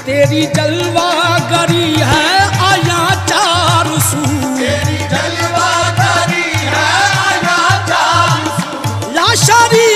तेरी जलवागरी है आया चार सू, तेरी जलवागरी है आया चार सू। लाशारी